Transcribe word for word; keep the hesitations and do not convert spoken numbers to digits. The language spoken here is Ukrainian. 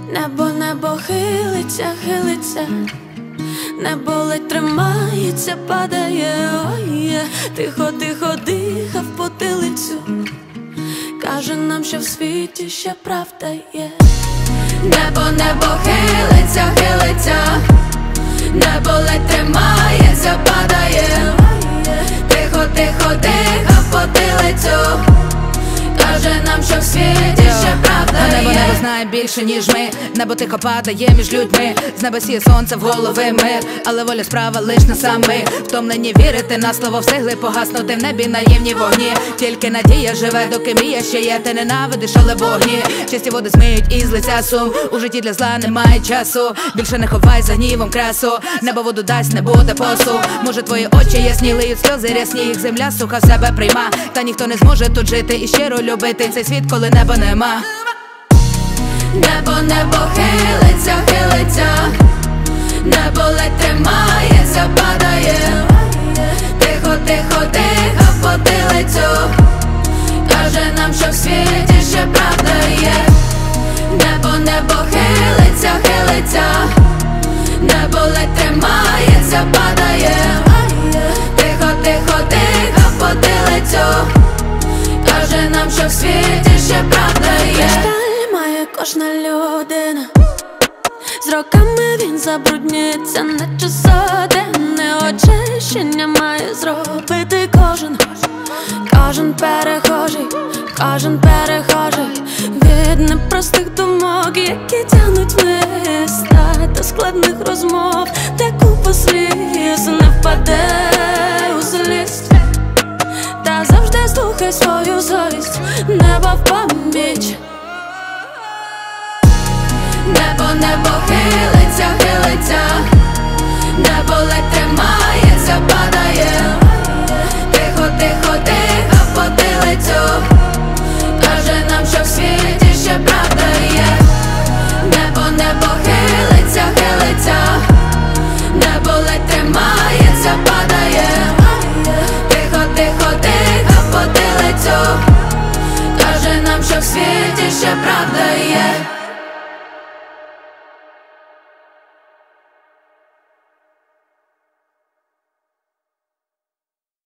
Небо, небо хилиться, хилиться, небо ледь тримається, падає, ой, тихо, тихо дихав потилицю, каже нам, що в світі ще правда є. Небо, небо хилиться, хилиться, небо ледь тримається, падає, тихо, тихо дихав потилицю, каже нам, що в світі ще правда є. Небо, небо знає більше, ніж ми. Небо тихо падає між людьми. З неба сіє сонце, в голови мир, але воля справа лиш на самих. Втомлені вірити на слово, встигли погаснути в небі наївні вогні. Тільки надія живе, доки мрія ще є. Ти ненавидиш, але вогні. Чисті води змиють із лиця сум. У житті для зла немає часу. Більше не ховай за гнівом красу. Небо воду дасть, не буде посу. Може твої очі ясні, лиють сльози рясні. Їх земля суха в себе прийма. Та ніхто не зможе тут жити і щиро любити цей світ, коли неба нема. Небо, небо хилиться, хилиться, небо ледь тримається, падає, тихо, тихо дихав потилицю, каже нам, що в світі ще правда є. Небо, небо хилиться, хилиться, небо ледь тримається, падає, тихо, тихо дихав потилицю, каже нам, що в світі ще правда є. Кожна людина, з роками він забруднюється, наче сотенне очищення має зробити кожен, кожен перехожий, кожен перехожий від непростих думок, які тягнуть вниз, та складних розмов, де купа сліз не впаде у злість, та завжди слухай свою совість, небо в пам'ять. Небо, небо хилиться, хилиться, небо ледь тримається, падає, тихо, тихо дихав потилицю, каже нам, що в світі ще правда є. Небо, небо хилиться, хилиться, небо ледь тримається, падає, тихо, тихо дихав потилицю, каже нам, що в світі ще правда є.